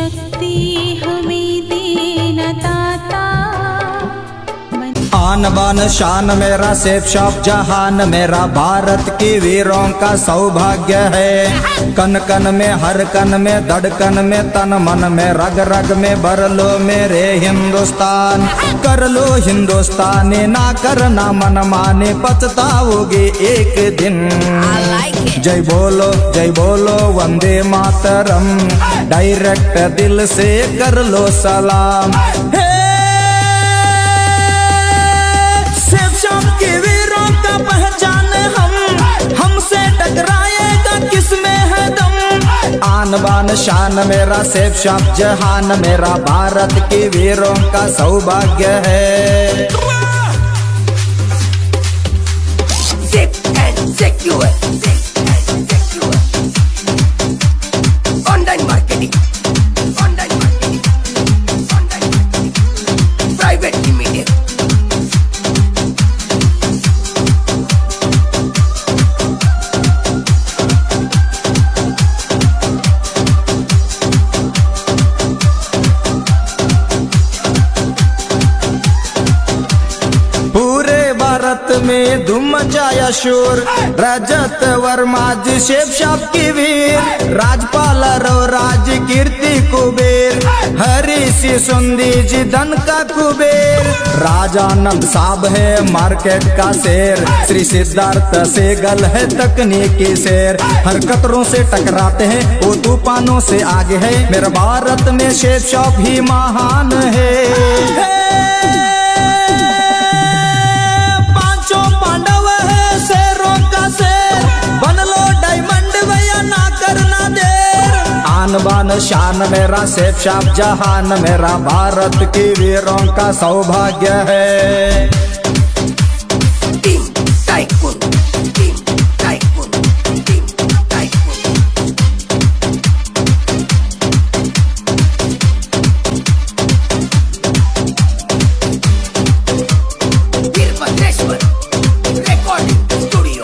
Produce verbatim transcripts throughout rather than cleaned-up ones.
शक्ति हमें देना दाता। आन बान शान मेरा सेफ शॉप जहान मेरा भारत की वीरों का सौभाग्य है। कन कन में हर कन में धड़कन में तन मन में रग रग में भर लो मेरे हिंदुस्तान। कर लो हिंदुस्तानी ना करना मन माने पछताओगे एक दिन। जय बोलो जय बोलो वंदे मातरम डायरेक्ट दिल से कर लो सलाम। के वीरों का पहचान हम हमसे टकराएगा किसमें है दम। आन बान शान मेरा सेफ शॉप जहान मेरा भारत के वीरों का सौभाग्य है। Safe and secure, safe and secure. Online marketing, online marketing, online marketing, private limited. Bharat में धूम मचाया शोर रजत वर्मा जी शेफ शॉप की वीर राजपाल रो राज कीर्ति कुबेर हरी सी सुंदी जी धन का कुबेर राजानंद साहब है मार्केट का शेर श्री सिद्धार्थ सेगल है तकनीकी शेर हर खतरों से टकराते हैं वो तूफानों से आगे है मेरा भारत में शेफ शॉप ही महान है। पांडव है शेरों का शेर बन लो डायमंड भैया ना करना देर। आन बान शान मेरा सेफ शॉप जहान मेरा भारत की वीरों का सौभाग्य है। Team tycoon, team tycoon, team tycoon. Veerbhadreshwar recording studio.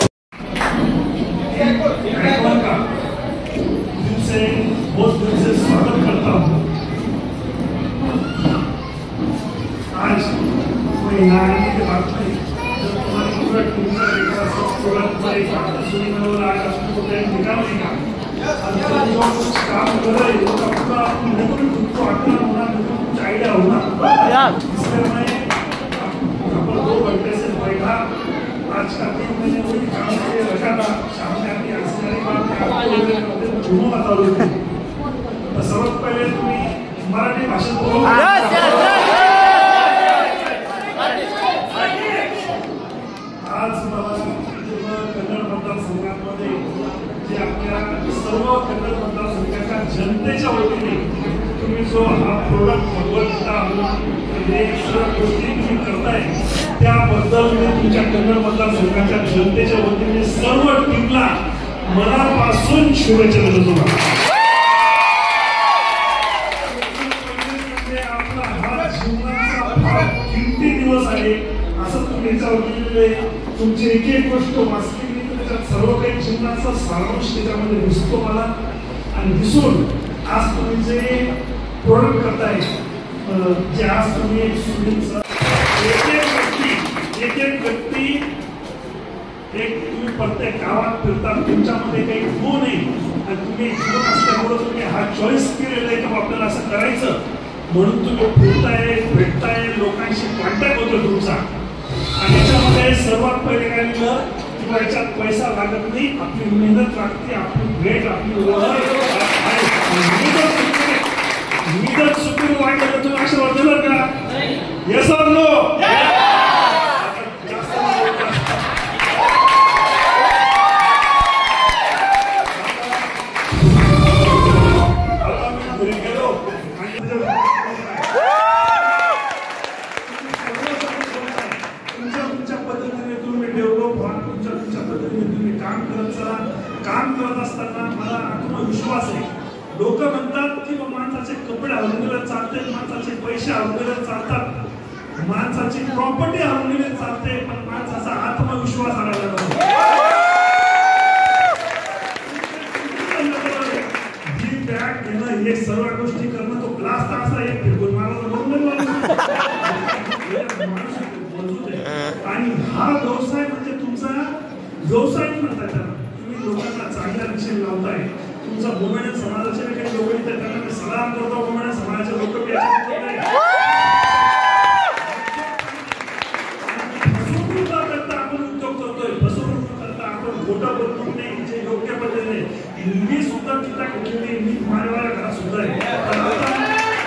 से बहुत दिल से स्वागत करता हूँ। आज कोई नारायणी के बात नहीं जब तुम्हारी पूरा टीम का देखा सब तुरंत पर एक बात सुनी में और आज आपको टाइम निकालने का अब जो कुछ काम कर रहे हो तो पूरा अपनी बिल्कुल खुद को आटना होना बिल्कुल कुछ आइडिया होना इसलिए मैं आपको दो घंटे से बैठा आज का दिन मैंने वही काम के रखा था सामने आपकी आश्चर्य बात आपको जुनून आता होते तर सर्वात पहिले तुम्ही मराठी भाषेत बोलू आज मला कन्नड मतदारसंघामध्ये जे आपल्या सर्व कन्नड मतदारसंघाच्या जनतेच्या वतीने तुम्ही जो हा प्रोडक्ट भगवद्गीता हे सर्व गोष्टी तुम्ही करताय त्याबद्दल मी तुमच्या कन्नड मतदारसंघाच्या जनतेच्या वतीने सर्व टीमला मनापासून शुभेच्छा देतो तुम्हाला। आपला हा जीवनाचा फार किमती दिवस आहे असं तुम्ही याच्यावर लिहिलेले तुमची एक एक गोष्ट वाचली त्याच्यात सर्व काही जीवनाचा सारांश त्याच्यामध्ये दिसतो मला आणि दिसून आज तुम्ही जे प्रोडक्ट करताय जे आज तुम्ही एक स्टुडंट एक एक व्यक्ती एक एक व्यक्ती एक तुम्ही प्रत्येक गावात फिरता तुमच्यामध्ये काही गुण आहे आणि तुम्ही गुण असल्यामुळे तुम्ही हा चॉईस केलेला आहे की आपल्याला असं करायचं म्हणून तुम्ही फिरताय भेटताय लोकांशी कॉन्टॅक्ट होतो तुमचा आणि याच्यामध्ये सर्वात पहिले काय केलं किंवा याच्यात पैसा लागत नाही आपली मेहनत लागते आपली भेट आपली मेहनत सुखी वाटलं तुम्ही आशीर्वाद देणार का येस और नो काम करत असताना मला आत्मविश्वास आहे लोक म्हणतात की माणसाचे कपडे हरवलेले चालते माणसाचे पैसे हरवलेले चालतात माणसाची प्रॉपर्टी हरवलेली चालते पण माणसाचा आत्मविश्वास हरवला जातो ही बॅग घेणं करणं हे सर्व गोष्टी करणं तो ग्लास तर असा एक फेकून मारायला आणि हा व्यवसाय म्हणजे तुमचा व्यवसाय म्हणतात त्याला. तुम्ही लोकांना चांगल्या दिशेने लावताय. तुमचा बोमणे समाजाचे काही लोक येतात त्यांना मी सलाम करतो. बोमणे समाजाचे लोक फसवणूक करता आपण उद्योग करतोय. फसवणूक करता आपण खोटं बोलतो नाही जे योग्य पद्धतीने. मी सुद्धा चिंता केलेली मी माझ्या घरात सुद्धा आहे.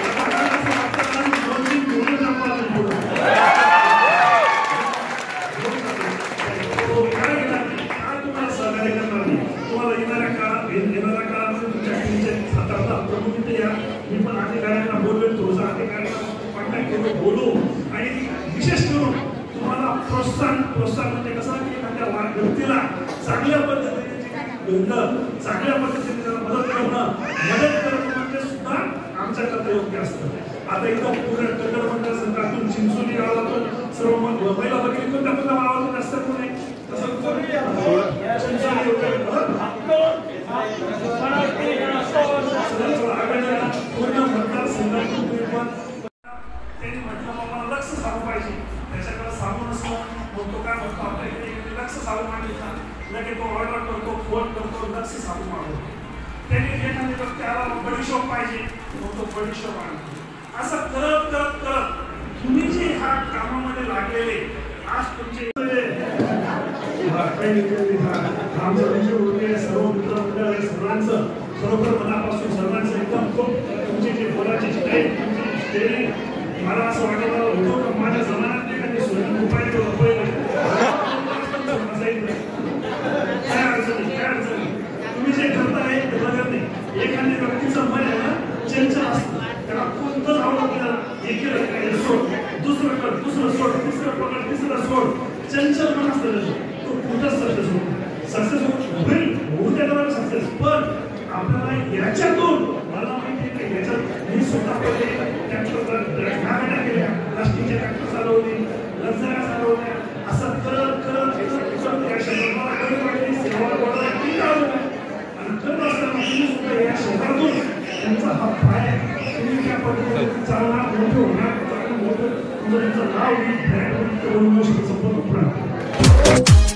मी पण अधिकाऱ्यांना बोललो थोडंसं अधिकाऱ्यांना कॉन्टॅक्ट करून बोलू आणि विशेष करून तुम्हाला प्रोत्साहन प्रोत्साहन म्हणजे कसं की एखाद्या व्यक्तीला चांगल्या पद्धतीने घडलं चांगल्या पद्धतीने त्याला मदत करणं मदत करणं म्हणजे सुद्धा आमच्याकडे योग्य असतं. आता इथं पुढे कन्नड मतदारसंघातून चिंचोली गावातून सर्व महिला भगिनी कोणत्या कोणत्या गावातून असतात कोणी तसं पूर्ण मतदारसंघातून त्यांनी म्हटलं मला लक्ष सांगू पाहिजे त्याच्याकडे सांगू नसतं मग तो काय म्हणतो आपल्या इकडे लक्ष सांगू मागितला लगेच तो ऑर्डर करतो फोन करतो लक्ष सांगू मागवतो. त्यांनी एखादी व्यक्ती आला बडीशोप पाहिजे मग तो बडीशोप आणतो. असं करत करत करत तुम्ही जे ह्या कामामध्ये लागलेले आज तुमचे आमच्या विषय सर्व मित्र सर्वांचं खरोखर मनापासून सर्वांचं एकदम खूप तुमची जी बोलाची स्टाईल तुमची स्टेरी मला असं वाटत होतं का माझ्या जमान्यात एखादी सोनी उपाय काय अडचणी काय अडचणी तुम्ही जे करताय ते बघत नाही. एखाद्या व्यक्तीचं मन आहे ना चंचल असतं त्याला कोणतंच आवडत एकीला सोड दुसरं कर दुसरं सोड तिसरं पकड तिसरं सोड चंचल मन असतं तो कुठंच सक्सेस होतो. सक्सेस होईल होऊ द्या सक्सेस पण आपल्याला याच्यातून मला माहिती आहे की याच्यात मी स्वतः ट्रॅक्टर केल्या प्लास्टिकचे ट्रॅक्टर चालवले लक्झऱ्या चालवल्या असं करत करत करत या शहराला कमी वाटली सेवा आणि करत असताना तुम्ही सुद्धा या शहरातून त्यांचा हा पाय तुम्ही त्या पद्धतीने चालणार मोठे होणार मोठं तुमचं नाव संपूर्ण